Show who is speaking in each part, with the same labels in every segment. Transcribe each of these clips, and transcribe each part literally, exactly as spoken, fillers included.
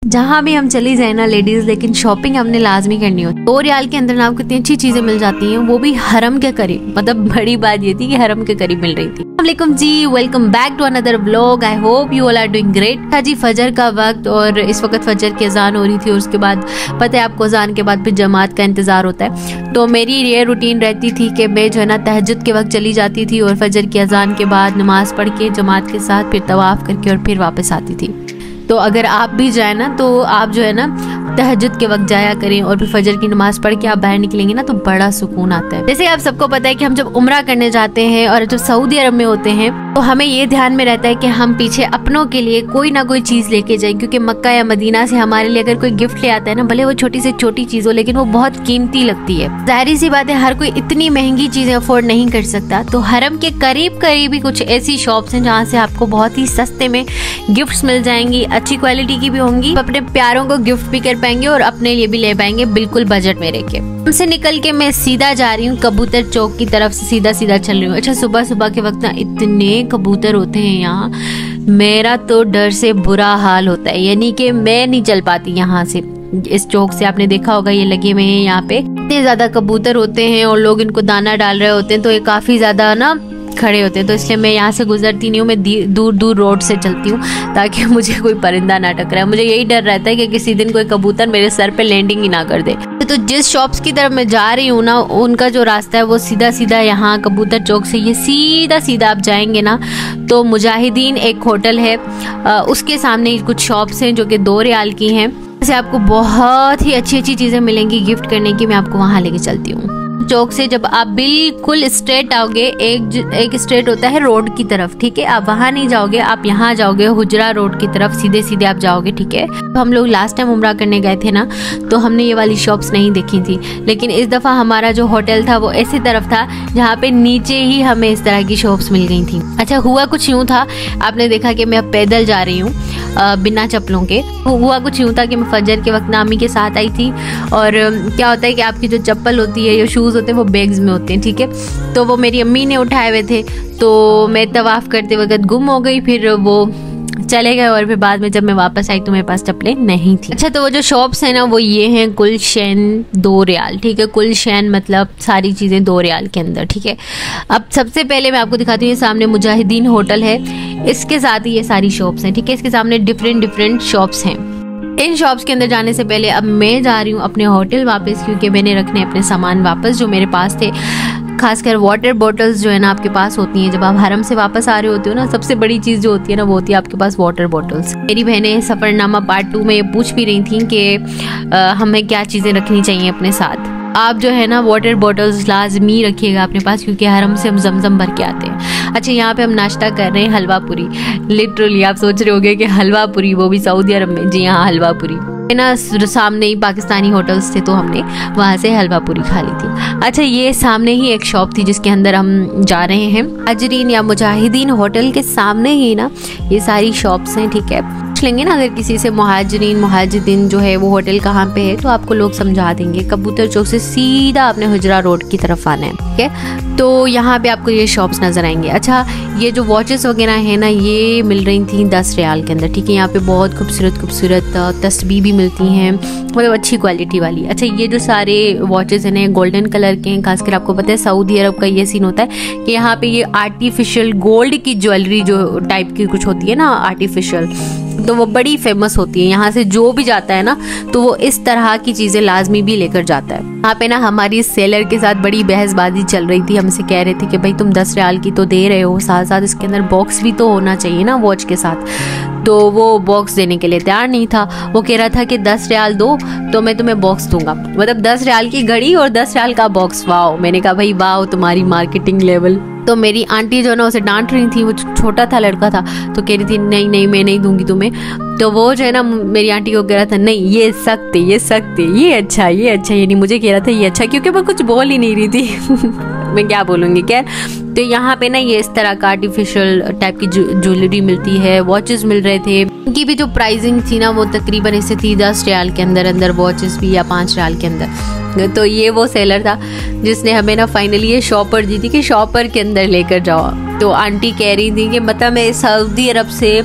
Speaker 1: जहाँ भी हम चली जाए ना लेडीज, लेकिन शॉपिंग हमने लाजमी करनी हो। दो रियाल के अंदर ना आपको इतनी अच्छी चीजें मिल जाती हैं, वो भी हरम के करीब। मतलब बड़ी बात ये थी कि हरम के करीब मिल रही थी। अस्सलामुअलैकुम जी, welcome back to another vlog. I hope you all are doing great. जी फजर का वक्त और इस वक्त फजर की अजान हो रही थी और उसके बाद पता है आपको अजान के बाद फिर जमात का इंतजार होता है। तो मेरी ये रूटीन रहती थी कि मैं जो है ना तहज्जुद के वक्त चली जाती थी और फजर की अजान के बाद नमाज पढ़ के जमात के साथ फिर तवाफ करके और फिर वापस आती थी। तो अगर आप भी जाए ना तो आप जो है ना तहज्जुद के वक्त जाया करें और फिर फजर की नमाज पढ़ के आप बाहर निकलेंगे ना तो बड़ा सुकून आता है। जैसे आप सबको पता है कि हम जब उम्रा करने जाते हैं और जब सऊदी अरब में होते हैं तो हमें ये ध्यान में रहता है कि हम पीछे अपनों के लिए कोई ना कोई चीज लेके जाएं, क्योंकि मक्का या मदीना से हमारे लिए अगर कोई गिफ्ट ले आता है ना, भले वो छोटी से छोटी चीज हो लेकिन वो बहुत कीमती लगती है। जाहिर सी बात है हर कोई इतनी महंगी चीजें अफोर्ड नहीं कर सकता। तो हरम के करीब करीब ही कुछ ऐसी शॉप्स हैं जहाँ से आपको बहुत ही सस्ते में गिफ्ट्स मिल जाएंगी, अच्छी क्वालिटी की भी होंगी, अपने प्यारों को गिफ्ट भी कर पाएंगे और अपने लिए भी ले पाएंगे बिल्कुल बजट में रह के। हमसे निकल के मैं सीधा जा रही हूँ कबूतर चौक की तरफ से, सीधा सीधा चल रही हूँ। अच्छा सुबह सुबह के वक्त ना इतने कबूतर होते हैं यहाँ, मेरा तो डर से बुरा हाल होता है, यानी कि मैं नहीं चल पाती यहाँ से। इस चौक से आपने देखा होगा ये लगे हुए हैं, यहाँ पे इतने ज्यादा कबूतर होते हैं और लोग इनको दाना डाल रहे होते हैं, तो ये काफी ज्यादा ना खड़े होते हैं। तो इसलिए मैं यहाँ से गुजरती नहीं हूँ, मैं दूर दूर रोड से चलती हूँ ताकि मुझे कोई परिंदा ना टकराए। मुझे यही डर रहता है कि किसी दिन कोई कबूतर मेरे सर पे लैंडिंग ही ना कर दे। तो जिस शॉप्स की तरफ मैं जा रही हूँ ना, उनका जो रास्ता है वो सीधा सीधा यहाँ कबूतर चौक से ये सीधा सीधा आप जाएंगे ना तो मुजाहिदीन एक होटल है, उसके सामने कुछ शॉप्स हैं जो कि दो रियाल की हैं। जैसे आपको बहुत ही अच्छी अच्छी चीज़ें मिलेंगी गिफ्ट करने की। मैं आपको वहाँ लेके चलती हूँ। चौक से जब आप बिल्कुल स्ट्रेट आओगे, एक एक स्ट्रेट होता है रोड की तरफ, ठीक है, आप वहाँ नहीं जाओगे, आप यहाँ जाओगे हुजरा रोड की तरफ, सीधे सीधे आप जाओगे, ठीक है। तो हम लोग लास्ट टाइम उम्रा करने गए थे ना तो हमने ये वाली शॉप्स नहीं देखी थी, लेकिन इस दफ़ा हमारा जो होटल था वो ऐसी तरफ था जहाँ पे नीचे ही हमें इस तरह की शॉप्स मिल गई थी। अच्छा हुआ कुछ यूँ था, आपने देखा कि मैं अब पैदल जा रही हूँ बिना चप्पलों के। हुआ कुछ यूँ था कि मैं फजर के वक्त नामी के साथ आई थी और क्या होता है कि आपकी जो चप्पल होती है या शूज़ होते हैं वो बैग्स में होते हैं, ठीक है। तो वो मेरी अम्मी ने उठाए हुए थे, तो मैं तवाफ़ करते वक्त गुम हो गई, फिर वो चले गए और फिर बाद में जब मैं वापस आई तो मेरे पास चप्पलें नहीं थी। अच्छा तो वो जो शॉप्स हैं ना वो ये हैं कुलशैन दो रियाल, ठीक है। कुलशैन मतलब सारी चीज़ें दो रियाल के अंदर, ठीक है। अब सबसे पहले मैं आपको दिखाती हूँ, ये सामने मुजाहिदीन होटल है, इसके साथ ही ये सारी शॉप्स हैं, ठीक है। इसके सामने डिफरेंट डिफरेंट शॉप्स हैं। इन शॉप्स के अंदर जाने से पहले अब मैं जा रही हूँ अपने होटल वापस, क्योंकि मैंने रखने अपने सामान वापस जो मेरे पास थे। खासकर वाटर बॉटल्स जो है ना आपके पास होती हैं जब आप हरम से वापस आ रहे होते हो ना, सबसे बड़ी चीज़ जो होती है ना वो होती है आपके पास वाटर बॉटल्स। मेरी बहनें सफ़रनामा पार्ट टू में ये पूछ भी रही थी कि हमें क्या चीज़ें रखनी चाहिए अपने साथ। आप जो है ना वाटर बॉटल्स लाजमी रखिएगा अपने पास, क्योंकि हरम से हम जमजम भर के आते हैं। अच्छा यहाँ पे हम नाश्ता कर रहे हैं हलवा पूरी। लिटरली आप सोच रहे होंगे कि हलवा पूरी, वो भी सऊदी अरब में। जी हाँ हलवा पूरी ना, सामने ही पाकिस्तानी होटल्स थे तो हमने वहाँ से हलवा पूरी खा ली थी। अच्छा ये सामने ही एक शॉप थी जिसके अंदर हम जा रहे हैं। अजरीन या मुजाहिदीन होटल के सामने ही ना ये सारी शॉप्स हैं, ठीक है। पूछ लेंगे ना अगर किसी से मुहाजिरीन मुहाजिदीन जो है वो होटल कहाँ पे है तो आपको लोग समझा देंगे। कबूतर चौक से सीधा अपने हुजरा रोड की तरफ आना है, ठीक है। तो यहाँ पे आपको ये शॉप्स नजर आएंगे। अच्छा ये जो वॉचेस वगैरह है ना ये मिल रही थी दस रियाल के अंदर, ठीक है। यहाँ पे बहुत खूबसूरत खूबसूरत तस्बीह भी मिलती हैं, मतलब अच्छी क्वालिटी वाली। अच्छा ये जो सारे वॉचेस हैं ना गोल्डन कलर के हैं, खासकर आपको पता है सऊदी अरब का ये सीन होता है कि यहाँ पे ये आर्टिफिशियल गोल्ड की ज्वेलरी जो टाइप की कुछ होती है ना आर्टिफिशियल, तो वो बड़ी फेमस होती है। यहाँ से जो भी जाता है ना तो वो इस तरह की चीजें लाजमी भी लेकर जाता है। यहाँ पे ना हमारी सेलर के साथ बड़ी बहसबाजी चल रही थी, हमसे कह रहे थे कि भाई तुम दस रियाल की तो दे रहे हो, साथ साथ इसके अंदर बॉक्स भी तो होना चाहिए ना वॉच के साथ। तो वो बॉक्स देने के लिए तैयार नहीं था, वो कह रहा था कि दस रियाल दो तो मैं तुम्हें बॉक्स दूंगा। मतलब दस रियाल की घड़ी और दस रियाल का बॉक्स। वाओ, मैंने कहा भाई वाओ तुम्हारी मार्केटिंग लेवल। तो मेरी आंटी जो ना उसे डांट रही थी, वो छोटा था लड़का था, तो कह रही थी नहीं नहीं मैं नहीं दूंगी तुम्हें। तो वो जो है ना मेरी आंटी को कह रहा था नहीं ये सख्त है, ये सख्त है, ये अच्छा ये अच्छा, यानी मुझे कह रहा था ये अच्छा, क्योंकि वो कुछ बोल ही नहीं रही थी। मैं क्या बोलूँगी। खैर तो यहाँ पे ना ये इस तरह का आर्टिफिशियल टाइप की ज्वेलरी मिलती है, वॉचेस मिल रहे थे। इनकी भी जो प्राइसिंग थी ना वो तकरीबन इससे थी दस रियाल के अंदर अंदर वॉचेस भी, या पाँच रियाल के अंदर। तो ये वो सेलर था जिसने हमें ना फाइनली ये शॉपर दी थी कि शॉपर के अंदर लेकर जाओ। तो आंटी कह रही थी कि मतलब मैं सऊदी अरब से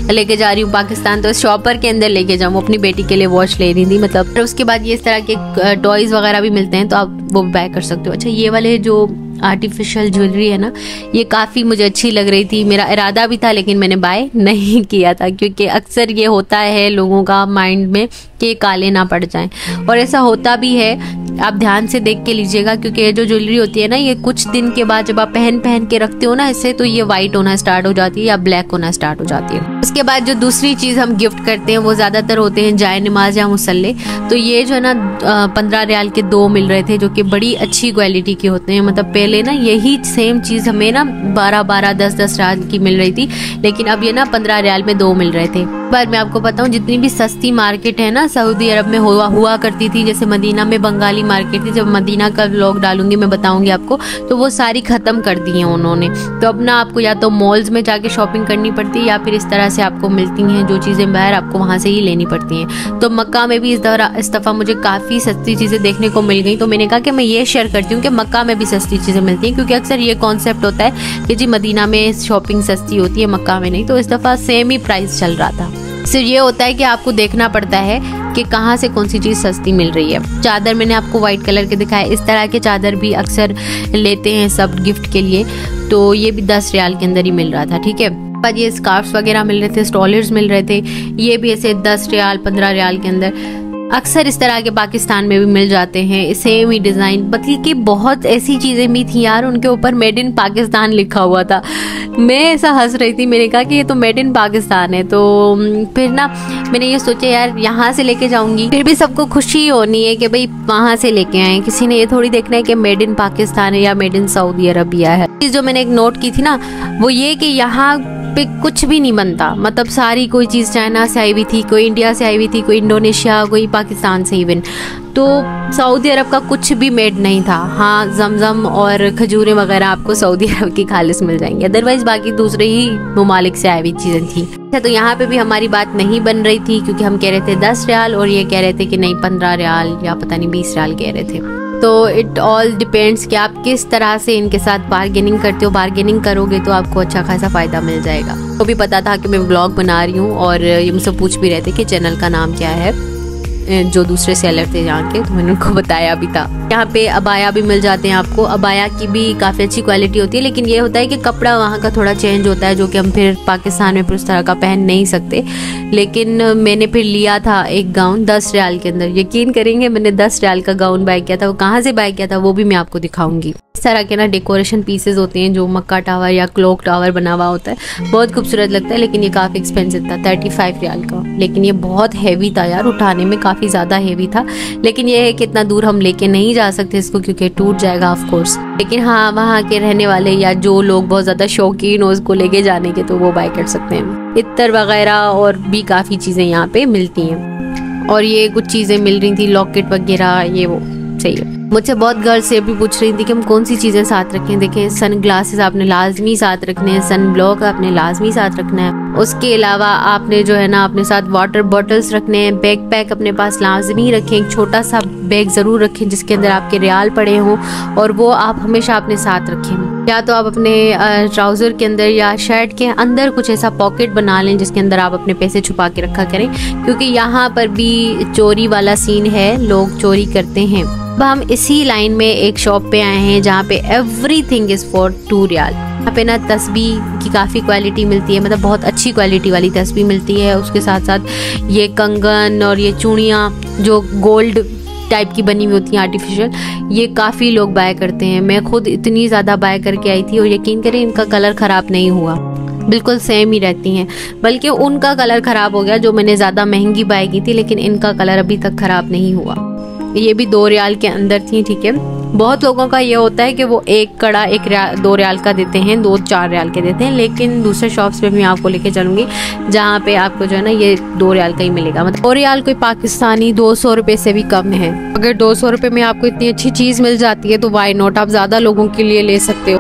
Speaker 1: लेके जा रही हूँ पाकिस्तान, तो शॉपर के अंदर लेके जाऊँ। अपनी बेटी के लिए वॉच ले रही थी मतलब। फिर उसके बाद ये इस तरह के टॉयज वगैरह भी मिलते हैं, तो आप वो बाय कर सकते हो। अच्छा, ये वाले जो आर्टिफिशियल ज्वेलरी है ना, ये काफ़ी मुझे अच्छी लग रही थी। मेरा इरादा भी था लेकिन मैंने बाय नहीं किया था, क्योंकि अक्सर ये होता है लोगों का माइंड में कि काले ना पड़ जाएं, और ऐसा होता भी है। आप ध्यान से देख के लीजिएगा, क्योंकि ये जो ज्वेलरी होती है ना, ये कुछ दिन के बाद जब आप पहन पहन के रखते हो ना इससे, तो ये वाइट होना स्टार्ट हो जाती है या ब्लैक होना स्टार्ट हो जाती है। उसके बाद जो दूसरी चीज़ हम गिफ्ट करते हैं वो ज़्यादातर होते हैं जाय नमाज या मुसल्ले। तो ये जो है ना पंद्रह रियाल के दो मिल रहे थे, जो कि बड़ी अच्छी क्वालिटी के होते हैं। मतलब पहले ना यही सेम चीज़ हमें ना बारह बारह दस दस रियाल की मिल रही थी, लेकिन अब ये ना पंद्रह रियाल में दो मिल रहे थे। पर मैं आपको बताऊं, जितनी भी सस्ती मार्केट है ना सऊदी अरब में हुआ हुआ करती थी, जैसे मदीना में बंगाली मार्केट थी, जब मदीना का व्लॉग डालूंगी मैं बताऊंगी आपको, तो वो सारी खत्म कर दी हैं उन्होंने। तो अब ना आपको या तो मॉल्स में जाके शॉपिंग करनी पड़ती है, या फिर इस तरह से आपको मिलती हैं जो चीज़ें बाहर, आपको वहाँ से ही लेनी पड़ती हैं। तो मक्का में भी इस दफा इस दफ़ा मुझे काफ़ी सस्ती चीज़ें देखने को मिल गई, तो मैंने कहा कि मैं ये शेयर करती हूँ कि मक्का में भी सस्ती चीज़ें मिलती हैं, क्योंकि अक्सर ये कॉन्सेप्ट होता है कि जी मदीना में शॉपिंग सस्ती होती है, मक्का में नहीं। तो इस दफ़ा सेम ही प्राइस चल रहा था। सिर्फ ये होता है कि आपको देखना पड़ता है कि कहाँ से कौन सी चीज़ सस्ती मिल रही है। चादर मैंने आपको वाइट कलर के दिखाया, इस तरह के चादर भी अक्सर लेते हैं सब गिफ्ट के लिए, तो ये भी दस रियाल के अंदर ही मिल रहा था, ठीक है। पर ये स्कार्फ्स वगैरह मिल रहे थे, स्टॉलर्स मिल रहे थे, ये भी ऐसे दस रियाल पंद्रह रियाल के अंदर। अक्सर इस तरह के पाकिस्तान में भी मिल जाते हैं, सेम ही डिज़ाइन। बल्कि कि बहुत ऐसी चीज़ें भी थी यार, उनके ऊपर मेड इन पाकिस्तान लिखा हुआ था। मैं ऐसा हंस रही थी, मैंने कहा कि ये तो मेड इन पाकिस्तान है। तो फिर ना मैंने ये सोचा यार यहाँ से लेके जाऊंगी, फिर भी सबको खुशी होनी है कि भाई वहाँ से लेके आए। किसी ने ये थोड़ी देखना है कि मेड इन पाकिस्तान है या मेड इन सऊदी अरबिया है। चीज़ जो मैंने एक नोट की थी ना, वो ये कि यहाँ पे कुछ भी नहीं बनता। मतलब सारी कोई चीज़ चाइना से आई हुई थी, कोई इंडिया से आई हुई थी, कोई इंडोनेशिया, कोई पाकिस्तान से इवन। तो सऊदी अरब का कुछ भी मेड नहीं था। हाँ, जमजम और खजूरें वगैरह आपको सऊदी अरब की खालिस मिल जाएंगी, अदरवाइज बाकी दूसरे ही ममालिक से आई हुई चीज़ें थी। तो यहाँ पे भी हमारी बात नहीं बन रही थी, क्योंकि हम कह रहे थे दस रियाल और ये कह रहे थे कि नहीं पंद्रह रियाल या पता नहीं बीस रियाल कह रहे थे। तो इट ऑल डिपेंड्स कि आप किस तरह से इनके साथ बार्गेनिंग करते हो। बार्गेनिंग करोगे तो आपको अच्छा खासा फ़ायदा मिल जाएगा। तो भी पता था कि मैं व्लॉग बना रही हूँ, और ये मुझसे पूछ भी रहे थे कि चैनल का नाम क्या है, जो दूसरे सेलर थे यहाँ के, तो मैंने उनको बताया भी था। यहाँ पे अबाया भी मिल जाते हैं आपको। अबाया की भी काफ़ी अच्छी क्वालिटी होती है, लेकिन ये होता है कि कपड़ा वहाँ का थोड़ा चेंज होता है, जो कि हम फिर पाकिस्तान में फिर उस तरह का पहन नहीं सकते। लेकिन मैंने फिर लिया था एक गाउन दस रियाल के अंदर। यकीन करेंगे, मैंने दस रियाल का गाउन बाय किया था। वो कहाँ से बाय किया था वो भी मैं आपको दिखाऊंगी। इस तरह के ना डेकोरेशन पीसेस होते हैं, जो मक्का टावर या क्लॉक टावर बना हुआ होता है, बहुत खूबसूरत लगता है। लेकिन ये काफ़ी एक्सपेंसिव था, थर्टी फाइव रियाल का। लेकिन ये बहुत हैवी था यार, उठाने में काफ़ी ज़्यादा हैवी था। लेकिन ये है कि इतना दूर हम लेके नहीं जा सकते इसको, क्योंकि टूट जाएगा ऑफ कोर्स। लेकिन हाँ, वहाँ के रहने वाले या जो लोग बहुत ज़्यादा शौकीन हो उसको लेके जाने के, तो वो बाय कर सकते हैं। इत्तर वगैरह और भी काफ़ी चीज़ें यहाँ पे मिलती हैं। और ये कुछ चीज़ें मिल रही थी, लॉकेट वगैरह, ये वो सही है। मुझसे बहुत गर्ल्स से भी पूछ रही थी कि हम कौन सी चीज़ें साथ रखें। देखें, सन ग्लासेस आपने लाजमी साथ रखने हैं, सन ब्लॉक आपने लाजमी साथ रखना है। उसके अलावा आपने जो है ना अपने साथ वाटर बॉटल्स रखने हैं। बैग पैक अपने पास लाजमी रखें, एक छोटा सा बैग ज़रूर रखें जिसके अंदर आपके रियाल पड़े हों, और वो आप हमेशा अपने साथ रखें। या तो आप अपने ट्राउज़र के अंदर या शर्ट के अंदर कुछ ऐसा पॉकेट बना लें जिसके अंदर आप अपने पैसे छुपा के रखा करें, क्योंकि यहाँ पर भी चोरी वाला सीन है, लोग चोरी करते हैं। अब हम इसी लाइन में एक शॉप पे आए हैं जहाँ पे everything is for two riyal. यहाँ पे ना तस्बीह की काफ़ी क्वालिटी मिलती है, मतलब बहुत अच्छी क्वालिटी वाली तस्बीह मिलती है। उसके साथ साथ ये कंगन और ये चूड़ियाँ जो गोल्ड टाइप की बनी हुई होती हैं आर्टिफिशियल, ये काफ़ी लोग बाय करते हैं। मैं खुद इतनी ज़्यादा बाय करके आई थी, और यकीन करें इनका कलर ख़राब नहीं हुआ, बिल्कुल सेम ही रहती हैं। बल्कि उनका कलर ख़राब हो गया जो मैंने ज़्यादा महंगी बाय की थी, लेकिन इनका कलर अभी तक ख़राब नहीं हुआ। ये भी दो रियाल के अंदर थी, ठीक है। बहुत लोगों का ये होता है कि वो एक कड़ा एक रियाल दो रियाल का देते हैं, दो चार रियाल के देते हैं। लेकिन दूसरे शॉप्स पे मैं आपको लेके चलूँगी जहाँ पे आपको जो है ना ये दो रियाल का ही मिलेगा। मतलब दो रियाल कोई पाकिस्तानी दो सौ रुपये से भी कम है। अगर दो सौ रुपये में आपको इतनी अच्छी चीज़ मिल जाती है तो वाई नॉट, आप ज़्यादा लोगों के लिए ले सकते हो।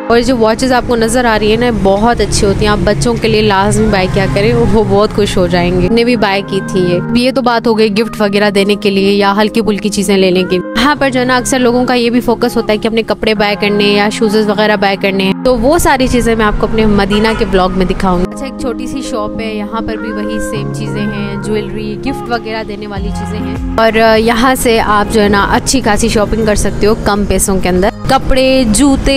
Speaker 1: और जो वॉचेस आपको नज़र आ रही है ना बहुत अच्छी होती हैं, आप बच्चों के लिए लाजमी बाय क्या करें, वो बहुत खुश हो जाएंगे। ने भी बाय की थी ये ये तो बात हो गई गिफ्ट वगैरह देने के लिए या हल्की फुल्की चीज़ें लेने की। यहाँ पर जो है ना अक्सर लोगों का ये भी फोकस होता है कि अपने कपड़े बाय करने या शूज़ वगैरह बाय करने हैं, तो वो सारी चीज़ें मैं आपको अपने मदीना के ब्लॉग में दिखाऊंगी। अच्छा, एक छोटी सी शॉप है, यहाँ पर भी वही सेम चीज़ें हैं, ज्वेलरी गिफ्ट वगैरह देने वाली चीज़ें हैं, और यहाँ से आप जो है ना अच्छी खासी शॉपिंग कर सकते हो कम पैसों के अंदर। कपड़े, जूते,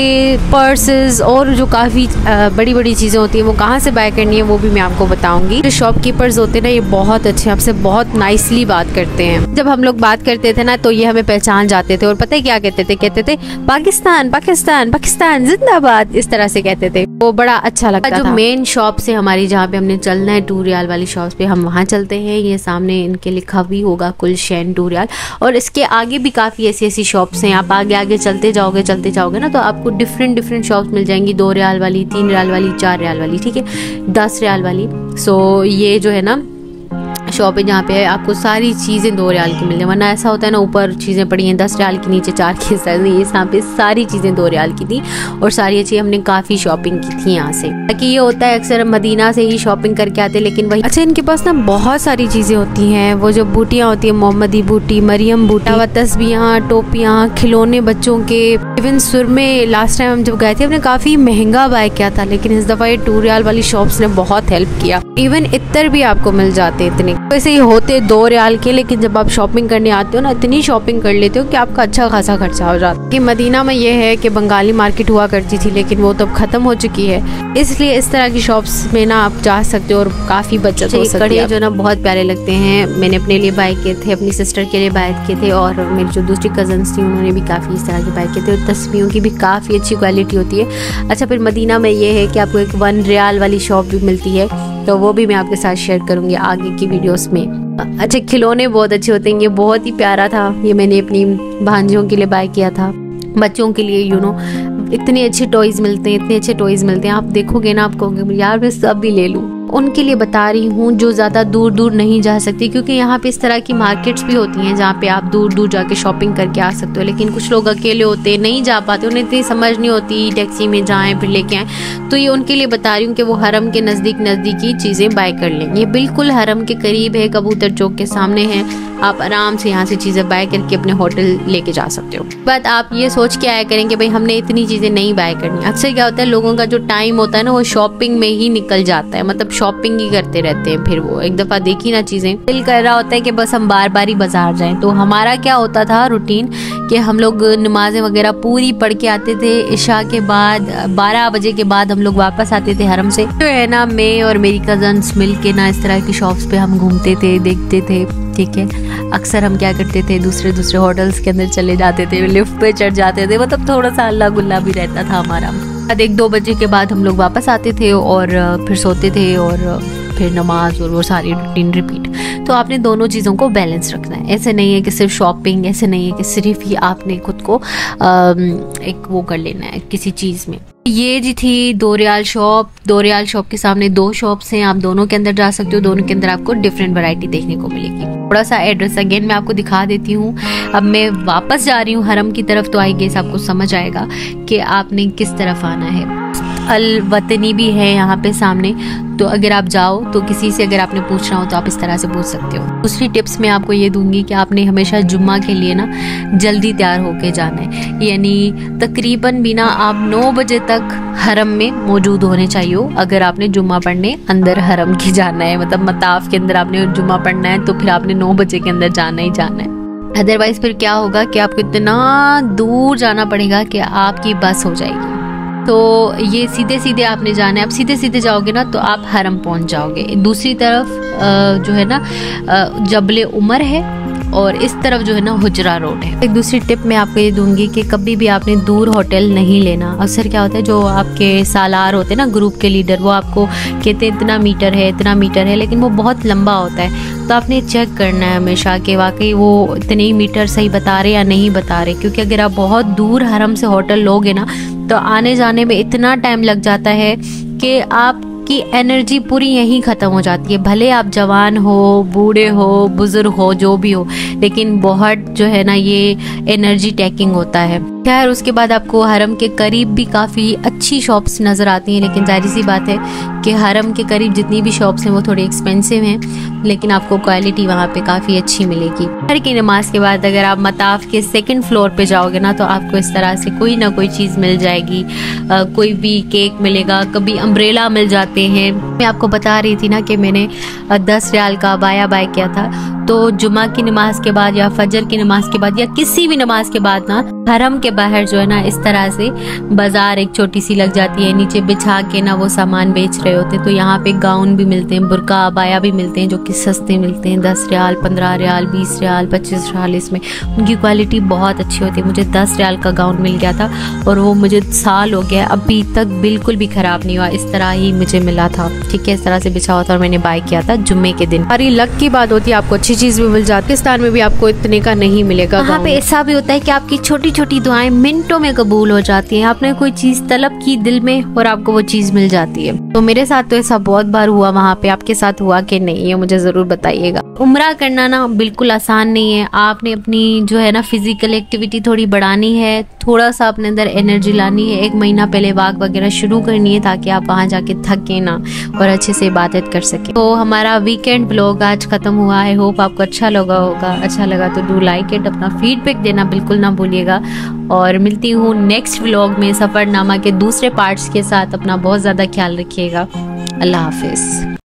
Speaker 1: पर्सेस और जो काफ़ी बड़ी बड़ी चीज़ें होती हैं वो कहाँ से बाय करनी है वो भी मैं आपको बताऊंगी। जो शॉपकीपर्स होते हैं ना ये बहुत अच्छे, आपसे बहुत नाइसली बात करते हैं। जब हम लोग बात करते थे ना तो ये हमें पहचान जाते थे और पता है क्या कहते थे, कहते थे पाकिस्तान पाकिस्तान पाकिस्तान जिंदाबाद, इस तरह से कहते थे, वो बड़ा अच्छा लगता था। जो मेन शॉप से हमारी जहाँ पे हमने चलना है टू रियाल वाली शॉप पे, हम वहाँ चलते हैं। ये सामने इनके लिखा भी होगा गुलशन टू रियाल, और इसके आगे भी काफ़ी ऐसी ऐसी शॉप्स हैं। आप आगे आगे चलते जाओगे चलते जाओगे ना तो आपको डिफरेंट डिफरेंट शॉप्स मिल जाएंगी, दो रियाल वाली, तीन रियाल वाली, चार रियाल वाली, ठीक है, दस रियाल वाली। सो ये जो है ना शॉप है जहाँ पे आपको सारी चीज़ें दो रियाल की मिल जाए, वरना ऐसा होता है ना ऊपर चीज़ें पड़ी हैं दस रियाल की, नीचे चार की, ये यहाँ पे सारी चीज़ें दो रियाल की थी और सारी अच्छी हमने काफ़ी शॉपिंग की थी यहाँ से। ताकि ये होता है अक्सर मदीना से ही शॉपिंग करके आते, लेकिन वही अच्छा इनके पास ना बहुत सारी चीज़ें होती हैं। वो जो बूटियाँ होती हैं, मोहम्मदी बूटी, मरियम बूटा, व तस्बियाँ, टोपियाँ, खिलौने बच्चों के, इवन सुरमे। लास्ट टाइम हम जब गए थे हमने काफ़ी महंगा बाय किया था, लेकिन इस दफ़ा ये टू रियाल वाली शॉप्स ने बहुत हेल्प किया। इवन इत्तर भी आपको मिल जाते हैं इतने, वैसे ही होते दो रियाल के, लेकिन जब आप शॉपिंग करने आते हो ना इतनी शॉपिंग कर लेते हो कि आपका अच्छा खासा खर्चा हो जाता है। कि मदीना में ये है कि बंगाली मार्केट हुआ करती थी, लेकिन वो तो अब खत्म हो चुकी है, इसलिए इस तरह की शॉप्स में ना आप जा सकते हो और काफ़ी बचत हो सकती है। जो ना बहुत प्यारे लगते हैं, मैंने अपने लिए बाय किए थे, अपनी सिस्टर के लिए बाय किए थे, और मेरी जो दूसरी कजन्स थी उन्होंने भी काफ़ी इस तरह के बाय किए थे। और तस्वीरों की भी काफ़ी अच्छी क्वालिटी होती है। अच्छा, फिर मदीना में ये है कि आपको एक वन रियाल वाली शॉप भी मिलती है, तो वो भी मैं आपके साथ शेयर करूंगी आगे की वीडियोस में। अच्छा, खिलौने बहुत अच्छे होते हैं, ये बहुत ही प्यारा था, ये मैंने अपनी भांजियों के लिए बाय किया था, बच्चों के लिए। यू नो इतने अच्छे टॉयज मिलते हैं, इतने अच्छे टॉयज मिलते हैं, आप देखोगे ना आप कहोगे यार मैं सब भी ले लूँ। उनके लिए बता रही हूँ जो ज़्यादा दूर दूर नहीं जा सकती, क्योंकि यहाँ पे इस तरह की मार्केट्स भी होती हैं जहाँ पे आप दूर दूर जाके शॉपिंग करके आ सकते हो, लेकिन कुछ लोग अकेले होते नहीं जा पाते, उन्हें इतनी समझ नहीं होती टैक्सी में जाएं फिर लेके आएँ, तो ये उनके लिए बता रही हूँ कि वो हरम के नज़दीक नज़दीकी चीज़ें बाय कर लें। ये बिल्कुल हरम के करीब है, कबूतर चौक के सामने है, आप आराम से यहाँ से चीज़ें बाय करके अपने होटल लेके जा सकते हो। बट आप ये सोच के आया करें कि भाई हमने इतनी चीज़ें नहीं बाय करनी। अक्सर क्या होता है लोगों का जो टाइम होता है ना वो शॉपिंग में ही निकल जाता है, मतलब शॉपिंग ही करते रहते हैं। फिर वो एक दफ़ा देखी ना चीज़ें, दिल कर रहा होता है कि बस हम बार बार ही बाजार जाएं। तो हमारा क्या होता था रूटीन कि हम लोग नमाजें वगैरह पूरी पढ़ के आते थे, इशा के बाद बारह बजे के बाद हम लोग वापस आते थे हरम से। तो है ना मैं और मेरी कजन्स मिल के ना इस तरह की शॉप्स पे हम घूमते थे, देखते थे, ठीक है। अक्सर हम क्या करते थे दूसरे दूसरे होटल्स के अंदर चले जाते थे, लिफ्ट पे चढ़ जाते थे, मतलब थोड़ा सा अल्लाह गुल्ला भी रहता था हमारा। एक दो बजे के बाद हम लोग वापस आते थे और फिर सोते थे और फिर नमाज और वो सारी रूटीन रिपीट। तो आपने दोनों चीज़ों को बैलेंस रखना है, ऐसे नहीं है कि सिर्फ शॉपिंग, ऐसे नहीं है कि सिर्फ ही आपने खुद को आ, एक वो कर लेना है किसी चीज़ में। ये जी थी दो रियाल शॉप। दो रियाल शॉप के सामने दो शॉप्स हैं, आप दोनों के अंदर जा सकते हो, दोनों के अंदर आपको डिफरेंट वैरायटी देखने को मिलेगी। थोड़ा सा एड्रेस अगेन मैं आपको दिखा देती हूँ। अब मैं वापस जा रही हूँ हरम की तरफ, तो आई गेस आपको समझ आएगा कि आपने किस तरफ आना है। अल वतनी भी है यहाँ पे सामने, तो अगर आप जाओ तो किसी से अगर आपने पूछना हो तो आप इस तरह से पूछ सकते हो। दूसरी टिप्स मैं आपको ये दूंगी कि आपने हमेशा जुम्मा के लिए ना जल्दी तैयार होके जाना है, यानी तकरीबन भी ना आप नौ बजे तक हरम में मौजूद होने चाहिए। अगर आपने जुम्मा पढ़ने अंदर हरम के जाना है, मतलब मताफ के अंदर आपने जुम्मा पढ़ना है, तो फिर आपने नौ बजे के अंदर जाना ही जाना है। अदरवाइज फिर क्या होगा कि आपको इतना दूर जाना पड़ेगा कि आपकी बस हो जाएगी। तो ये सीधे सीधे आपने जाना है। आप सीधे सीधे जाओगे ना तो आप हरम पहुंच जाओगे। दूसरी तरफ जो है ना जबले उमर है और इस तरफ जो है ना हुजरा रोड है। एक दूसरी टिप मैं आपको ये दूंगी कि कभी भी आपने दूर होटल नहीं लेना। अक्सर क्या होता है जो आपके सालार होते हैं ना, ग्रुप के लीडर, वो आपको कहते हैं इतना मीटर है इतना मीटर है, लेकिन वो बहुत लंबा होता है। तो आपने चेक करना है हमेशा कि वाकई वो इतने ही मीटर सही बता रहे या नहीं बता रहे, क्योंकि अगर आप बहुत दूर हरम से होटल लोगे ना तो आने जाने में इतना टाइम लग जाता है कि आप आपकी एनर्जी पूरी यहीं ख़त्म हो जाती है। भले आप जवान हो, बूढ़े हो, बुजुर्ग हो, जो भी हो, लेकिन बहुत जो है ना ये एनर्जी टैकिंग होता है। खैर उसके बाद आपको हरम के करीब भी काफ़ी अच्छी शॉप्स नज़र आती हैं, लेकिन जाहिर सी बात है कि हरम के करीब जितनी भी शॉप्स हैं वो थोड़ी एक्सपेंसिव हैं, लेकिन आपको क्वालिटी वहाँ पे काफ़ी अच्छी मिलेगी। हर की नमाज के बाद अगर आप मताफ के सेकंड फ्लोर पे जाओगे ना तो आपको इस तरह से कोई ना कोई चीज़ मिल जाएगी। आ, कोई भी केक मिलेगा, कभी अम्ब्रेला मिल जाते हैं। मैं आपको बता रही थी ना कि मैंने दस रियाल का बाया बाय किया था, तो जुमा की नमाज के बाद या फजर की नमाज के बाद या किसी भी नमाज के बाद ना हरम के बाहर जो है ना इस तरह से बाजार एक छोटी सी लग जाती है, नीचे बिछा के ना वो सामान बेच रहे होते हैं। तो यहाँ पे गाउन भी मिलते हैं, बुरका अबाया भी मिलते हैं जो कि सस्ते मिलते हैं, दस रियाल, पंद्रह रियाल, बीस रियाल, पच्चीस रियाल। इसमें उनकी क्वालिटी बहुत अच्छी होती है। मुझे दस रियाल का गाउन मिल गया था और वो मुझे साल हो गया, अभी तक बिल्कुल भी खराब नहीं हुआ। इस तरह ही मुझे मिला था, ठीक है, इस तरह से बिछा हुआ था और मैंने बाय किया था जुम्मे के दिन। और ये लक की बात होती है, आपको अच्छी चीज भी मिल जाती है। पाकिस्तान में भी आपको इतने का नहीं मिलेगा। वहाँ पे ऐसा भी होता है कि आपकी छोटी छोटी दुआएं मिनटों में कबूल हो जाती हैं। आपने कोई चीज तलब की दिल में और आपको वो चीज मिल जाती है। तो मेरे साथ तो ऐसा बहुत बार हुआ। वहाँ पे आपके साथ हुआ कि नहीं, ये मुझे जरूर बताइएगा। उम्रा करना ना बिल्कुल आसान नहीं है। आपने अपनी जो है ना फिजिकल एक्टिविटी थोड़ी बढ़ानी है, थोड़ा सा अपने अंदर एनर्जी लानी है। एक महीना पहले वाक वगैरह शुरू करनी है ताकि आप वहाँ जाके थके ना और अच्छे से इबादत कर सके। तो हमारा वीकेंड ब्लॉग आज खत्म हुआ। आई होप आपको अच्छा लगा होगा। अच्छा लगा तो डू लाइक इट, अपना फीडबैक देना बिल्कुल ना भूलिएगा। और मिलती हूँ नेक्स्ट व्लॉग में सफरनामा के दूसरे पार्ट्स के साथ। अपना बहुत ज़्यादा ख्याल रखिएगा। अल्लाह हाफिज़।